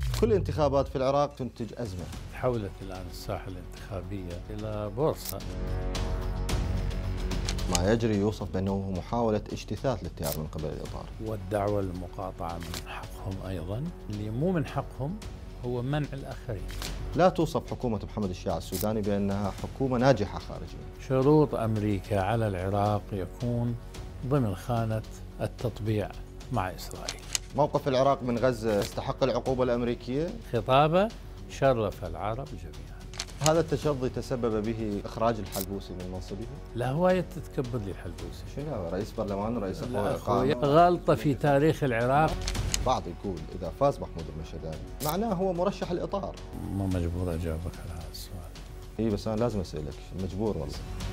كل الانتخابات في العراق تنتج أزمة. تحولت الآن الساحة الانتخابية إلى بورصة. ما يجري يوصف بأنه محاولة اجتثاث الاتيار من قبل الإطار، والدعوة للمقاطعة من حقهم أيضا. اللي مو من حقهم هو منع الآخرين. لا توصف حكومة محمد الشياع السوداني بأنها حكومة ناجحة خارجيا. شروط أمريكا على العراق يكون ضمن خانة التطبيع مع إسرائيل. موقف العراق من غزة يستحق العقوبة الأمريكية؟ خطابه شرف العرب جميعا. هذا التشظي تسبب به إخراج الحلبوسي من منصبه؟ لا هواية تتكبر لي الحلبوسي. شنو رئيس برلمان رئيس أخوي غلطة في تاريخ العراق. بعض يقول إذا فاز محمود المشهداني معناه هو مرشح الإطار. مو مجبور أجاوبك على هذا السؤال. إي بس أنا لازم أسألك، مجبور والله.